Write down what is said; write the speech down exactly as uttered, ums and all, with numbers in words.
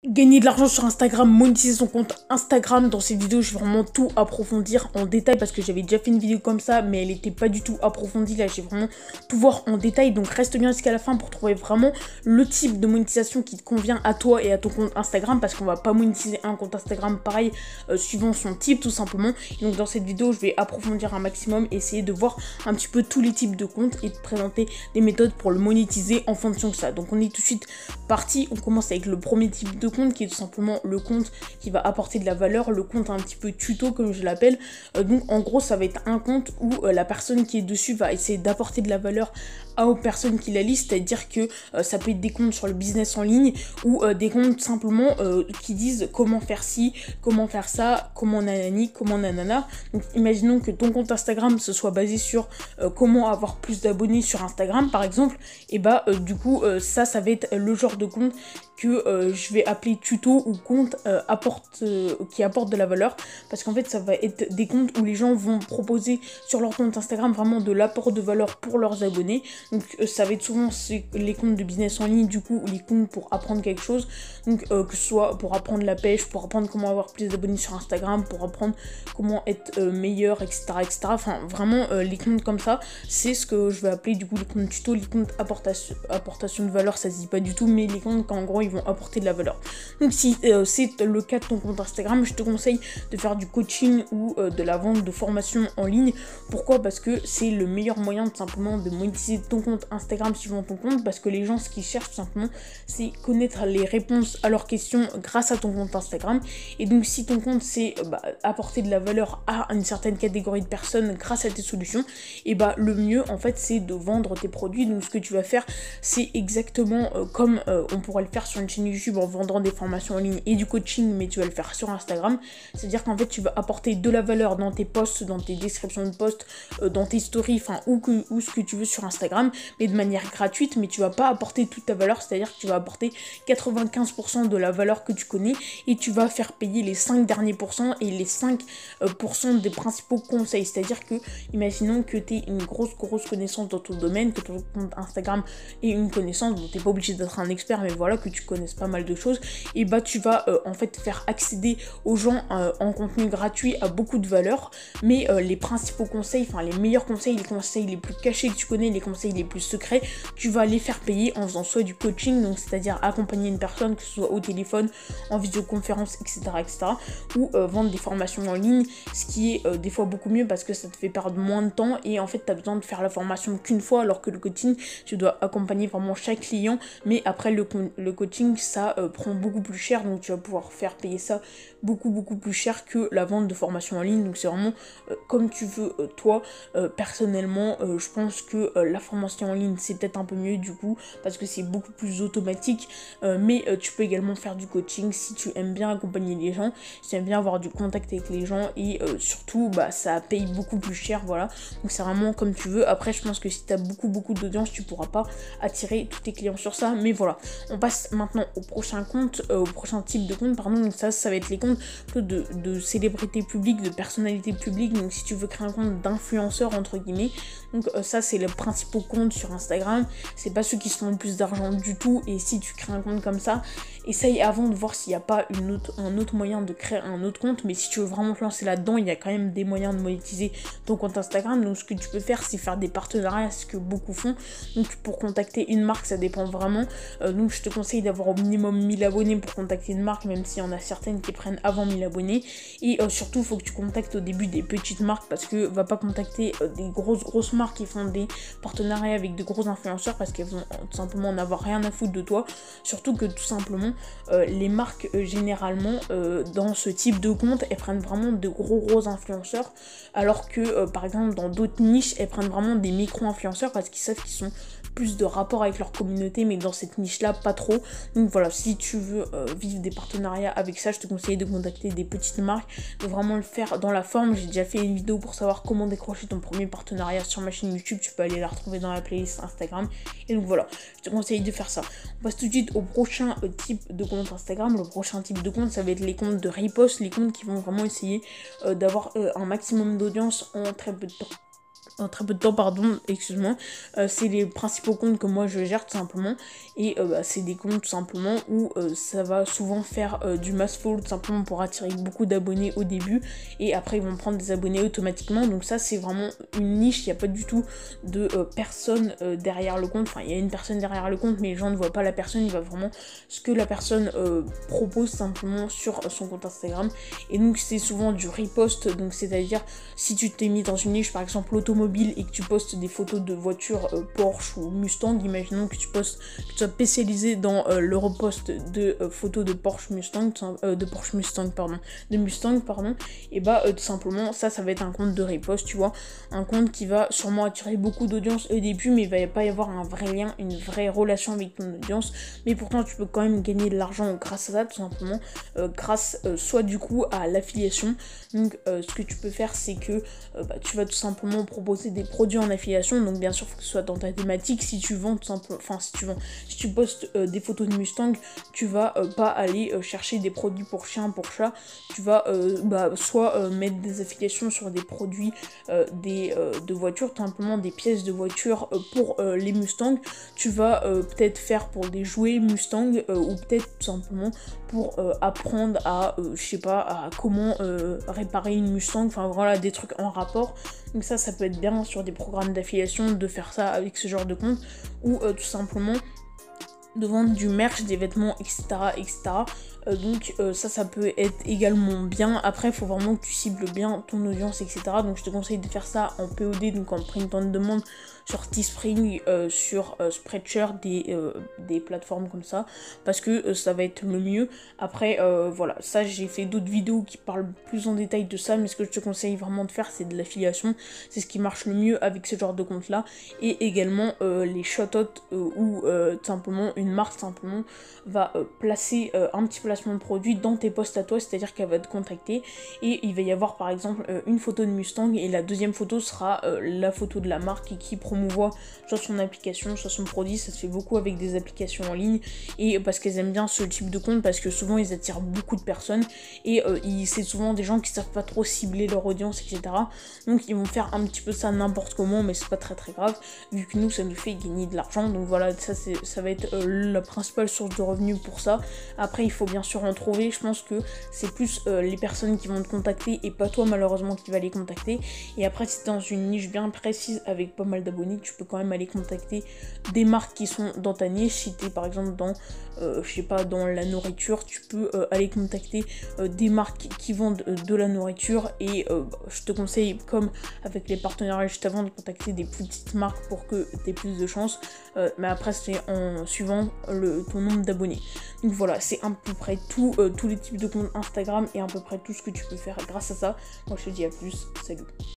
Gagner de l'argent sur Instagram, monétiser son compte Instagram. Dans cette vidéo, je vais vraiment tout approfondir en détail parce que j'avais déjà fait une vidéo comme ça, mais elle n'était pas du tout approfondie. Là, j'ai vraiment tout voir en détail. Donc, reste bien jusqu'à la fin pour trouver vraiment le type de monétisation qui te convient à toi et à ton compte Instagram, parce qu'on va pas monétiser un compte Instagram pareil euh, suivant son type, tout simplement. Et donc, dans cette vidéo, je vais approfondir un maximum, essayer de voir un petit peu tous les types de comptes et te présenter des méthodes pour le monétiser en fonction de ça. Donc, on est tout de suite parti. On commence avec le premier type de compte qui est tout simplement le compte qui va apporter de la valeur, le compte un petit peu tuto comme je l'appelle. Euh, donc en gros ça va être un compte où euh, la personne qui est dessus va essayer d'apporter de la valeur aux personnes qui la lisent, c'est-à-dire que euh, ça peut être des comptes sur le business en ligne ou euh, des comptes simplement euh, qui disent comment faire ci, comment faire ça, comment nanani, comment nanana. Donc imaginons que ton compte Instagram se soit basé sur euh, comment avoir plus d'abonnés sur Instagram par exemple, et bah euh, du coup euh, ça ça va être le genre de compte que euh, je vais appeler tuto ou compte euh, apporte, euh, qui apporte de la valeur, parce qu'en fait ça va être des comptes où les gens vont proposer sur leur compte Instagram vraiment de l'apport de valeur pour leurs abonnés. Donc euh, ça va être souvent les comptes de business en ligne du coup, ou les comptes pour apprendre quelque chose, donc euh, que ce soit pour apprendre la pêche, pour apprendre comment avoir plus d'abonnés sur Instagram, pour apprendre comment être euh, meilleur, etc, etc. Enfin vraiment euh, les comptes comme ça, c'est ce que je vais appeler du coup les comptes tuto, les comptes apportation, apportation de valeur, ça se dit pas du tout, mais les comptes qu'en gros ils vont apporter de la valeur. Donc si euh, c'est le cas de ton compte Instagram, je te conseille de faire du coaching ou euh, de la vente de formation en ligne. Pourquoi? Parce que c'est le meilleur moyen tout simplement de monétiser ton compte Instagram suivant ton compte, parce que les gens ce qu'ils cherchent tout simplement c'est connaître les réponses à leurs questions grâce à ton compte Instagram. Et donc si ton compte c'est euh, bah, apporter de la valeur à une certaine catégorie de personnes grâce à tes solutions, et bah le mieux en fait c'est de vendre tes produits. Donc ce que tu vas faire c'est exactement euh, comme euh, on pourrait le faire sur une chaîne YouTube en vendant des formations en ligne et du coaching, mais tu vas le faire sur Instagram. C'est-à-dire qu'en fait tu vas apporter de la valeur dans tes posts, dans tes descriptions de posts, euh, dans tes stories, enfin où, que, où ce que tu veux sur Instagram, mais de manière gratuite. Mais tu vas pas apporter toute ta valeur, c'est-à-dire que tu vas apporter quatre-vingt-quinze pour cent de la valeur que tu connais et tu vas faire payer les cinq derniers pourcents et les cinq pour cent des principaux conseils. C'est-à-dire que imaginons que tu aies une grosse grosse connaissance dans ton domaine, que ton compte Instagram ait une connaissance, bon t'es pas obligé d'être un expert, mais voilà, que tu connaisses pas mal de choses, et bah tu vas euh, en fait faire accéder aux gens euh, en contenu gratuit à beaucoup de valeur, mais euh, les principaux conseils, enfin les meilleurs conseils, les conseils les plus cachés que tu connais, les conseils les plus secrets, tu vas les faire payer en faisant soit du coaching, donc c'est-à-dire accompagner une personne, que ce soit au téléphone, en visioconférence, etc, etc, ou euh, vendre des formations en ligne, ce qui est euh, des fois beaucoup mieux parce que ça te fait perdre moins de temps et en fait tu as besoin de faire la formation qu'une fois, alors que le coaching tu dois accompagner vraiment chaque client, mais après le, le coaching ça euh, prend beaucoup plus cher, donc tu vas pouvoir faire payer ça beaucoup beaucoup plus cher que la vente de formation en ligne. Donc c'est vraiment euh, comme tu veux euh, toi. Euh, personnellement euh, je pense que euh, la formation en ligne c'est peut-être un peu mieux du coup parce que c'est beaucoup plus automatique, euh, mais euh, tu peux également faire du coaching si tu aimes bien accompagner les gens, si tu aimes bien avoir du contact avec les gens, et euh, surtout bah ça paye beaucoup plus cher, voilà. Donc c'est vraiment comme tu veux. Après je pense que si tu as beaucoup beaucoup d'audience tu pourras pas attirer tous tes clients sur ça, mais voilà. On passe maintenant au prochain compte, euh, au prochain type de compte, pardon. Donc ça, ça va être les comptes de, de célébrités publiques, de personnalités publiques. Donc si tu veux créer un compte d'influenceur entre guillemets, donc euh, ça c'est les principaux comptes sur Instagram. C'est pas ceux qui se font le plus d'argent du tout. Et si tu crées un compte comme ça, essaye avant de voir s'il n'y a pas une autre, un autre moyen de créer un autre compte. Mais si tu veux vraiment te lancer là-dedans, il y a quand même des moyens de monétiser ton compte Instagram. Donc ce que tu peux faire, c'est faire des partenariats, ce que beaucoup font. Donc pour contacter une marque, ça dépend vraiment. Euh, donc je te conseille d'avoir au minimum mille abonnés pour contacter une marque, même s'il y en a certaines qui prennent avant mille abonnés. Et euh, surtout, il faut que tu contactes au début des petites marques, parce que va pas contacter euh, des grosses grosses marques qui font des partenariats avec de gros influenceurs, parce qu'elles vont euh, tout simplement n'avoir rien à foutre de toi. Surtout que tout simplement, euh, les marques euh, généralement euh, dans ce type de compte, elles prennent vraiment de gros gros influenceurs, alors que euh, par exemple dans d'autres niches, elles prennent vraiment des micro-influenceurs parce qu'ils savent qu'ils sont plus de rapport avec leur communauté, mais dans cette niche là pas trop. Donc voilà, si tu veux euh, vivre des partenariats avec ça, je te conseille de contacter des petites marques, de vraiment le faire dans la forme. J'ai déjà fait une vidéo pour savoir comment décrocher ton premier partenariat sur ma chaîne YouTube, tu peux aller la retrouver dans la playlist Instagram. Et donc voilà, je te conseille de faire ça. On passe tout de suite au prochain euh, type de compte Instagram. Le prochain type de compte, ça va être les comptes de repost, les comptes qui vont vraiment essayer euh, d'avoir euh, un maximum d'audience en très peu de temps. en très peu de temps, pardon, excuse-moi. Euh, c'est les principaux comptes que moi je gère tout simplement. Et euh, bah, c'est des comptes tout simplement où euh, ça va souvent faire euh, du mass follow tout simplement pour attirer beaucoup d'abonnés au début. Et après ils vont prendre des abonnés automatiquement. Donc ça c'est vraiment une niche, il n'y a pas du tout de euh, personne euh, derrière le compte. Enfin il y a une personne derrière le compte mais les gens ne voient pas la personne, il voit vraiment ce que la personne euh, propose simplement sur son compte Instagram. Et donc c'est souvent du repost, donc c'est-à-dire si tu t'es mis dans une niche par exemple l'automobile et que tu postes des photos de voitures euh, Porsche ou Mustang, imaginons que tu postes, que tu sois spécialisé dans euh, le repost de euh, photos de Porsche Mustang, euh, de Porsche Mustang, pardon, de Mustang, pardon, et bah euh, tout simplement ça, ça va être un compte de repost, tu vois, un compte qui va sûrement attirer beaucoup d'audience au début, mais il va pas y avoir un vrai lien, une vraie relation avec ton audience, mais pourtant tu peux quand même gagner de l'argent grâce à ça, tout simplement, euh, grâce euh, soit du coup à l'affiliation. Donc euh, ce que tu peux faire, c'est que euh, bah, tu vas tout simplement proposer des produits en affiliation, donc bien sûr faut que ce soit dans ta thématique. Si tu vends tout simplement, enfin si tu vends, si tu postes euh, des photos de Mustang, tu vas euh, pas aller euh, chercher des produits pour chiens, pour chats, tu vas euh, bah, soit euh, mettre des affiliations sur des produits euh, des, euh, de voitures, tout simplement des pièces de voiture euh, pour euh, les Mustangs, tu vas euh, peut-être faire pour des jouets Mustang euh, ou peut-être tout simplement pour euh, apprendre à, euh, je sais pas, à comment euh, réparer une Mustang, enfin voilà, des trucs en rapport. Donc ça, ça peut être bien sur des programmes d'affiliation de faire ça avec ce genre de compte, ou euh, tout simplement de vendre du merch, des vêtements, et cetera, et cetera. Euh, donc euh, ça, ça peut être également bien. Après, il faut vraiment que tu cibles bien ton audience, et cetera. Donc je te conseille de faire ça en P O D, donc en printemps de demande, sur Teespring, euh, sur euh, Spreadshirt, des, euh, des plateformes comme ça, parce que euh, ça va être le mieux. Après, euh, voilà, ça j'ai fait d'autres vidéos qui parlent plus en détail de ça, mais ce que je te conseille vraiment de faire, c'est de l'affiliation. C'est ce qui marche le mieux avec ce genre de compte là. Et également euh, les shoutouts euh, où euh, tout simplement une marque simplement va euh, placer euh, un petit placement de produit dans tes posts à toi, c'est-à-dire qu'elle va te contacter et il va y avoir par exemple euh, une photo de Mustang et la deuxième photo sera euh, la photo de la marque qui promouvoit soit son application, soit son produit. Ça se fait beaucoup avec des applications en ligne et parce qu'elles aiment bien ce type de compte, parce que souvent ils attirent beaucoup de personnes et euh, ils, c'est souvent des gens qui savent pas trop cibler leur audience, et cetera. Donc ils vont faire un petit peu ça n'importe comment, mais c'est pas très très grave vu que nous ça nous fait gagner de l'argent. Donc voilà, ça c'est ça va être euh, la principale source de revenus pour ça. Après il faut bien sûr en trouver, je pense que c'est plus euh, les personnes qui vont te contacter et pas toi malheureusement qui va les contacter. Et après si t'es dans une niche bien précise avec pas mal d'abonnés, tu peux quand même aller contacter des marques qui sont dans ta niche. Si t'es par exemple dans euh, je sais pas, dans la nourriture, tu peux euh, aller contacter euh, des marques qui vendent euh, de la nourriture et euh, je te conseille, comme avec les partenariats juste avant, de contacter des plus petites marques pour que tu aies plus de chance, euh, mais après c'est en suivant le, ton nombre d'abonnés. Donc voilà, c'est à peu près tout, euh, tous les types de comptes Instagram et à peu près tout ce que tu peux faire grâce à ça. Moi je te dis à plus, salut.